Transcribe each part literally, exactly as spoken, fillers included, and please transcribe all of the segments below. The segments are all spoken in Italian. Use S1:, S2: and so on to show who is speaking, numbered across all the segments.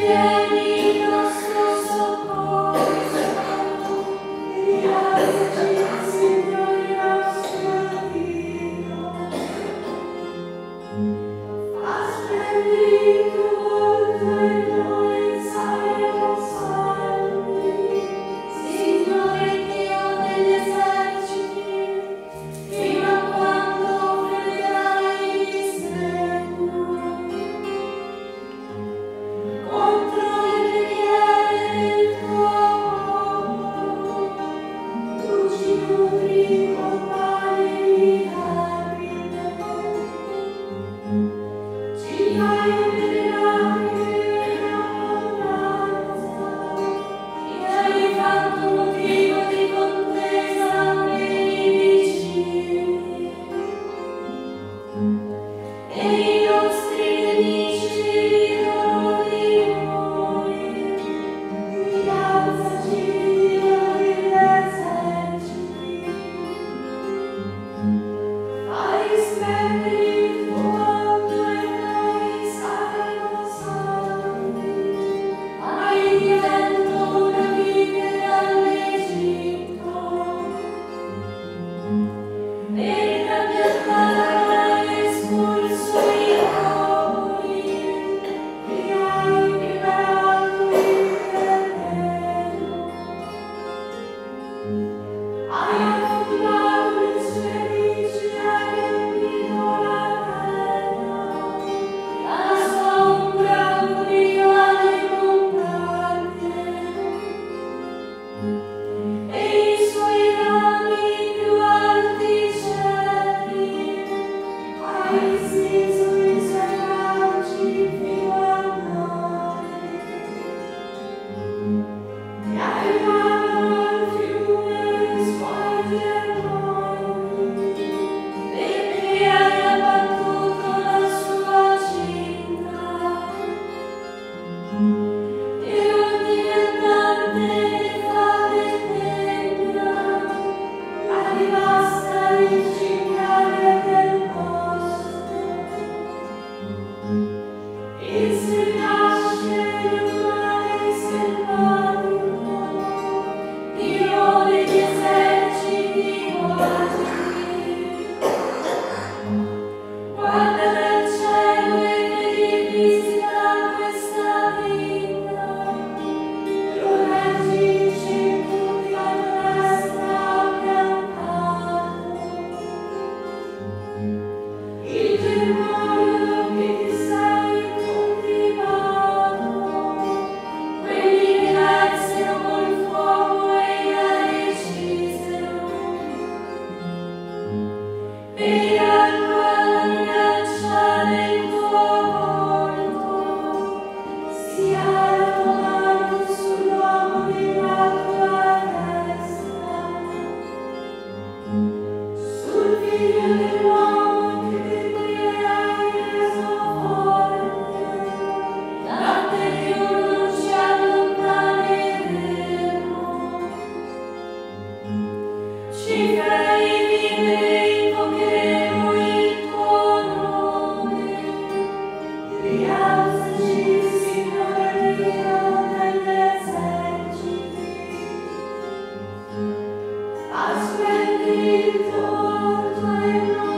S1: Aspetta il tuo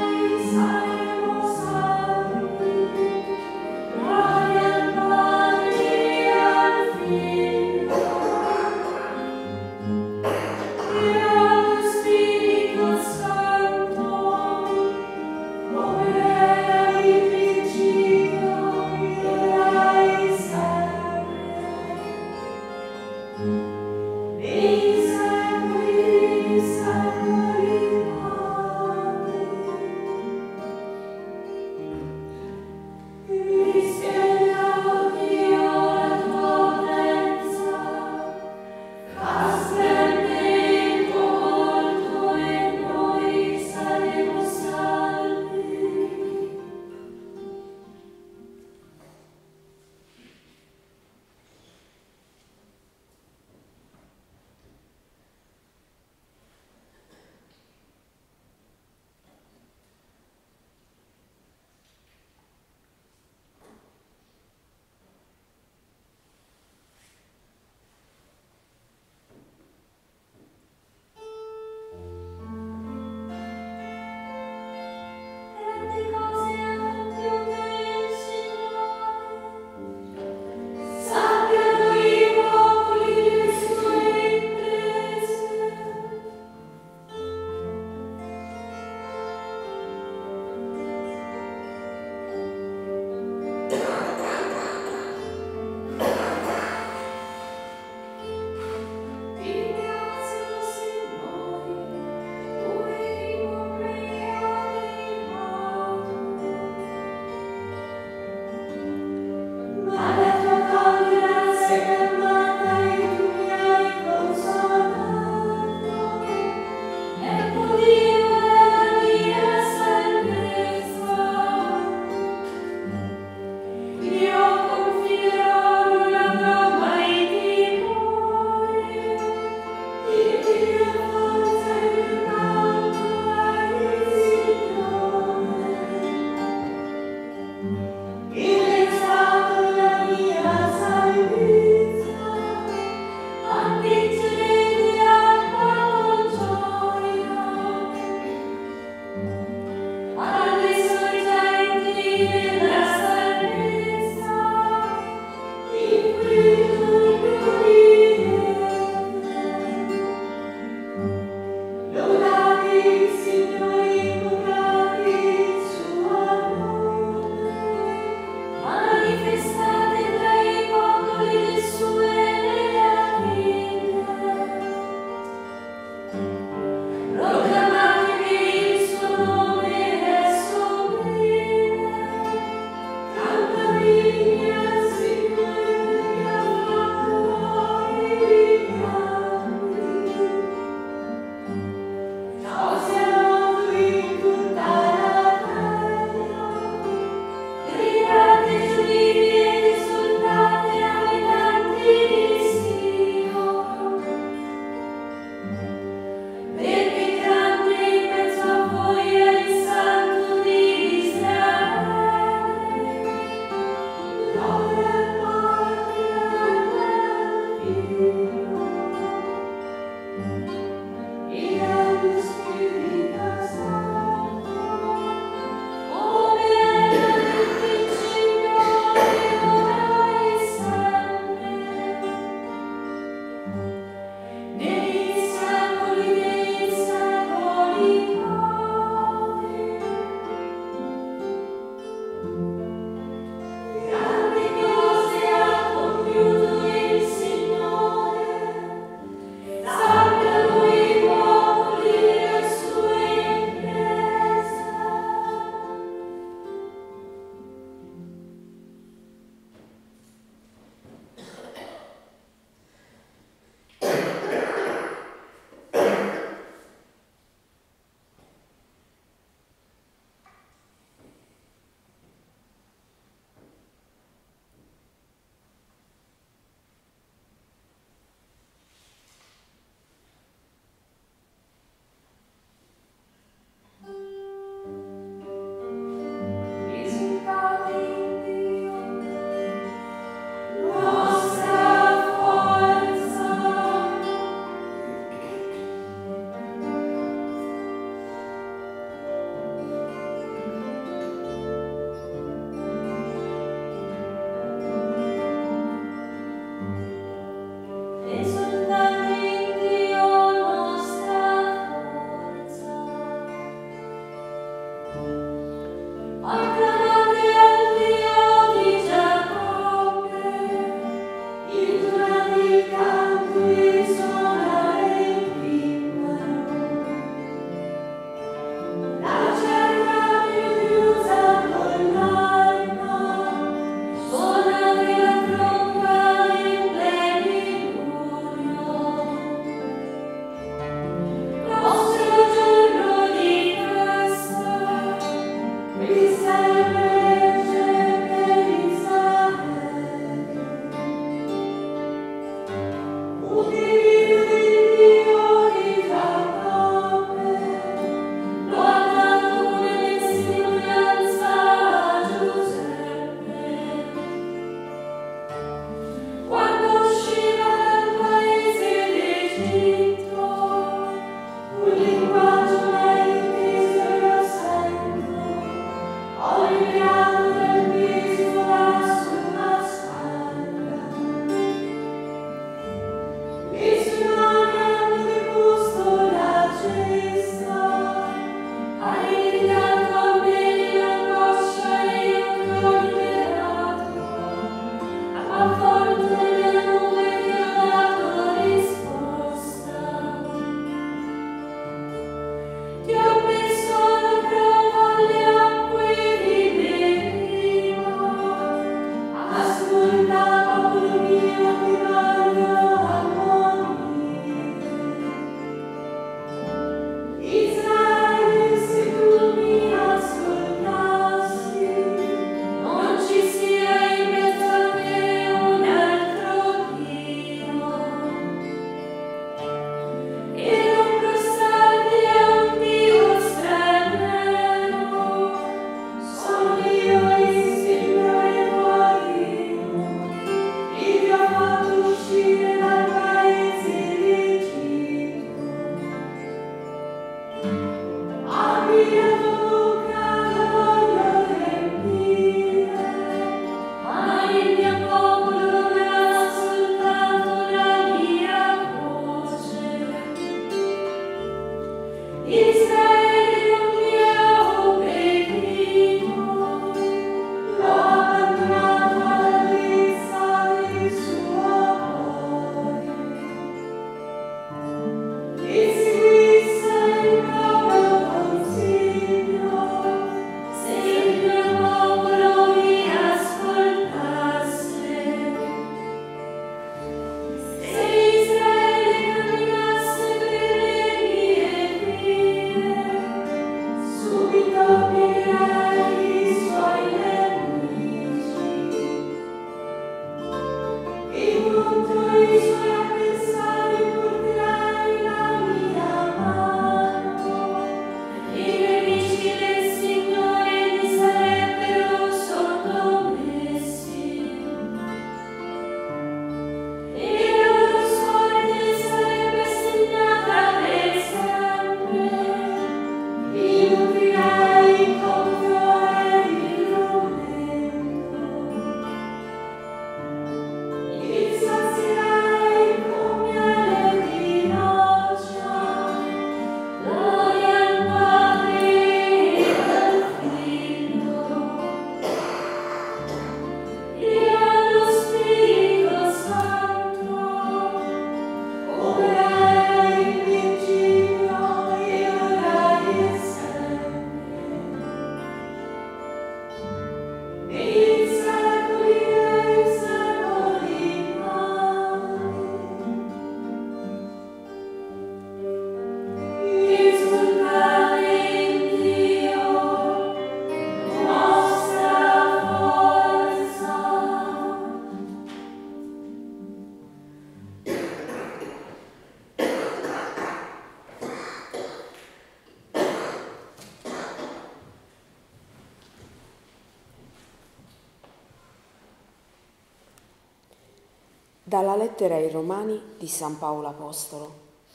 S1: Dalla lettera ai Romani di San Paolo Apostolo.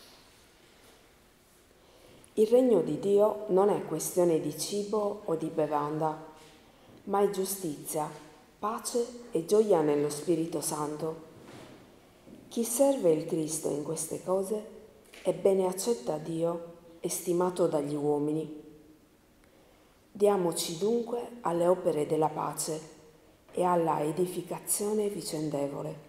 S1: Il regno di Dio non è questione di cibo o di bevanda, ma è giustizia, pace e gioia nello Spirito Santo. Chi serve il Cristo in queste cose è bene accetta a Dio e stimato dagli uomini. Diamoci dunque alle opere della pace e alla edificazione vicendevole.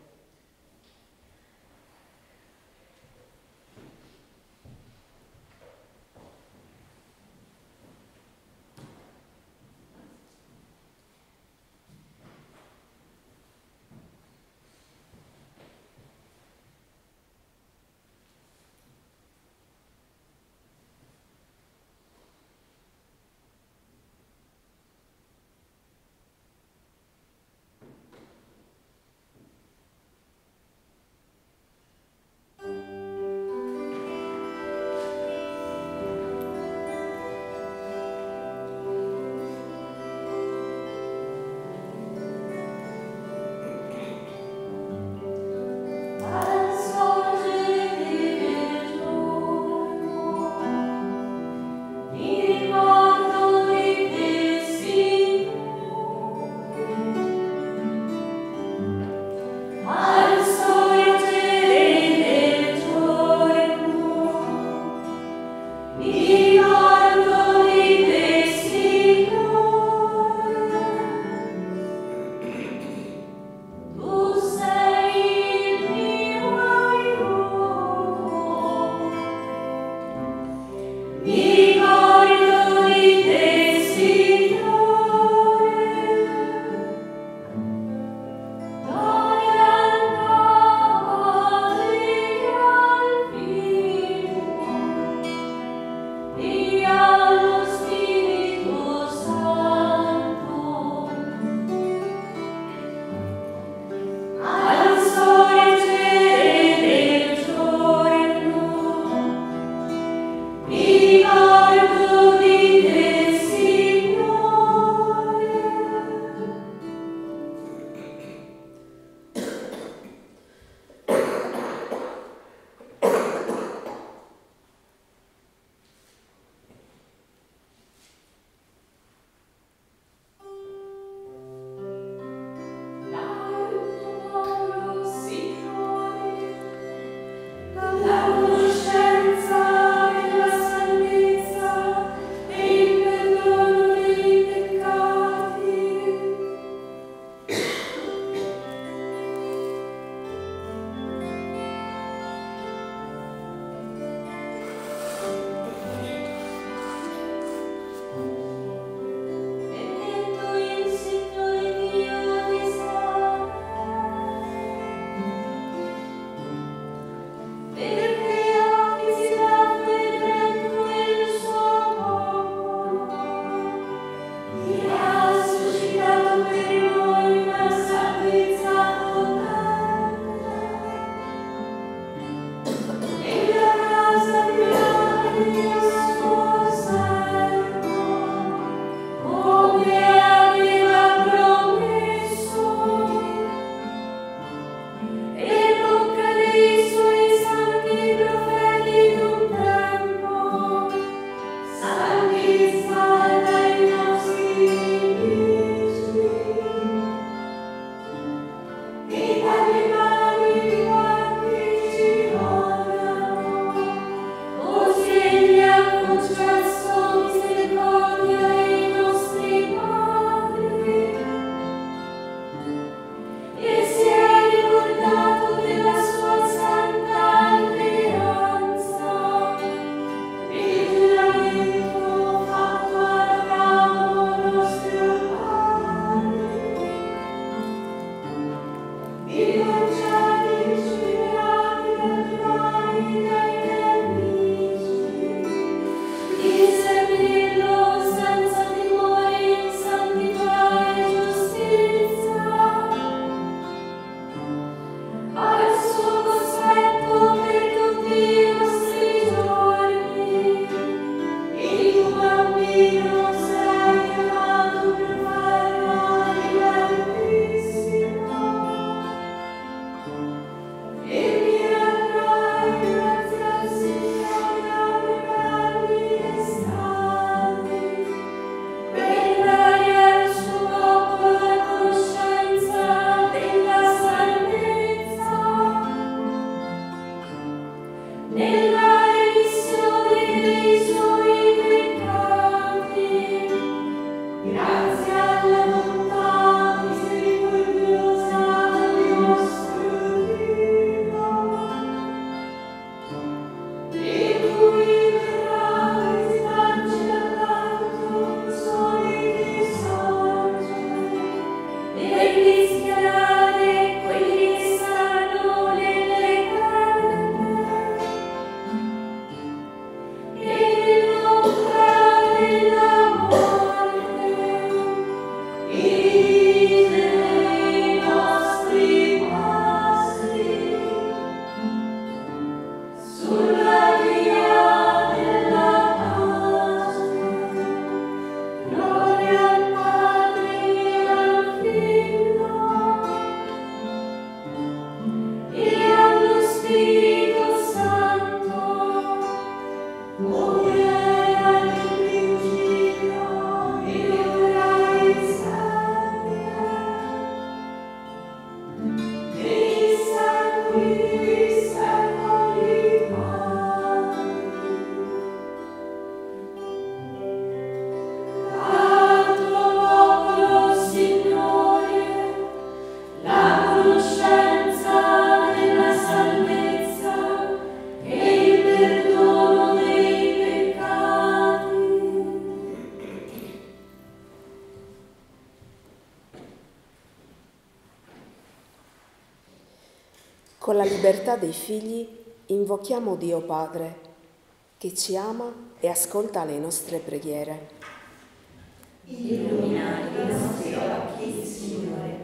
S1: Con la libertà dei figli invochiamo Dio Padre, che ci ama e ascolta le nostre preghiere.
S2: Illumina i nostri occhi, Signore.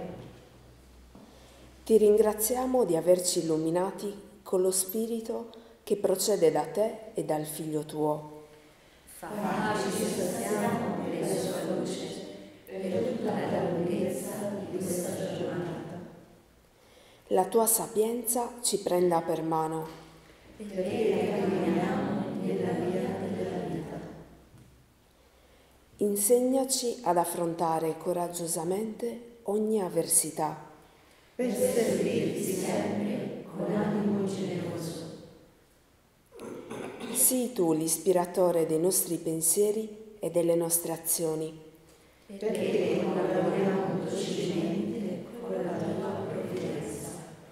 S1: Ti ringraziamo di averci illuminati con lo Spirito che procede da te e dal Figlio tuo.
S2: Facci sostiamo per la sua luce, per tutta la lunghezza di questa giornata.
S1: La tua sapienza ci prenda per mano,
S2: perché camminiamo nella via della vita.
S1: Insegnaci ad affrontare coraggiosamente ogni avversità,
S2: per servirti sempre con animo generoso.
S1: Sii tu l'ispiratore dei nostri pensieri e delle nostre azioni,
S2: perché collaboriamo dolcemente con la tua provvidenza.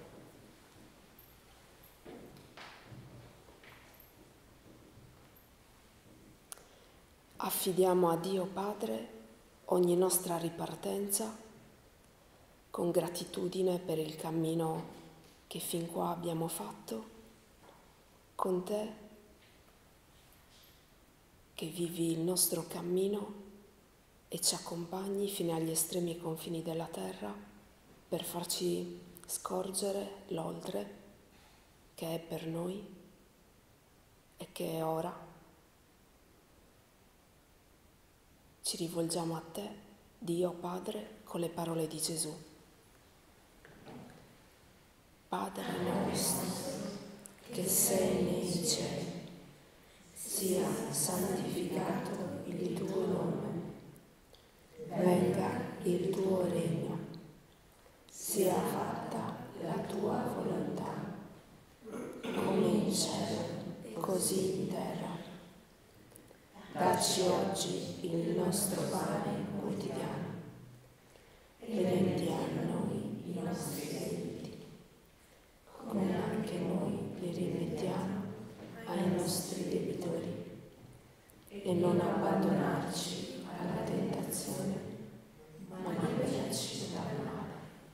S1: Affidiamo a Dio Padre ogni nostra ripartenza con gratitudine per il cammino che fin qua abbiamo fatto, con te che vivi il nostro cammino e ci accompagni fino agli estremi confini della terra per farci scorgere l'oltre che è per noi e che è ora. Ci rivolgiamo a te, Dio Padre, con le parole di Gesù. Padre nostro, che sei nei cieli, sia santificato il tuo nome, venga il tuo regno, sia fatta la tua volontà, come in cielo, così in terra. Dacci oggi il nostro pane quotidiano e rimetti a noi i nostri debiti, come anche noi li rimettiamo ai nostri debitori, e non abbandonarci alla tentazione, ma liberaci dal male.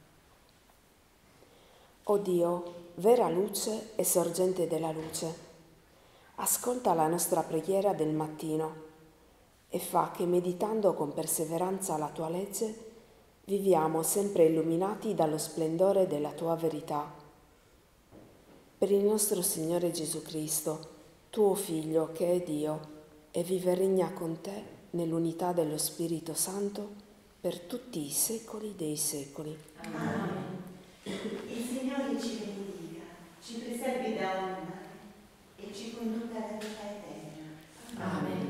S1: O Dio, vera luce e sorgente della luce, ascolta la nostra preghiera del mattino e fa che, meditando con perseveranza la tua legge, viviamo sempre illuminati dallo splendore della tua verità. Per il nostro Signore Gesù Cristo, tuo Figlio che è Dio e vive e regna con te nell'unità dello Spirito Santo per tutti i secoli dei secoli.
S3: Amen. Il Signore ci benedica, ci preservi da ogni male e ci conduca alla vita eterna.
S2: Amen.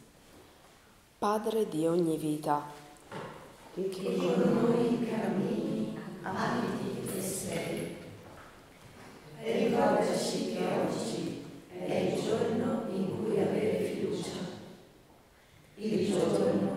S1: Padre di ogni vita,
S2: che con noi cammini, abiti e sei. Ricordaci che oggi è il giorno in cui avere fiducia, il giorno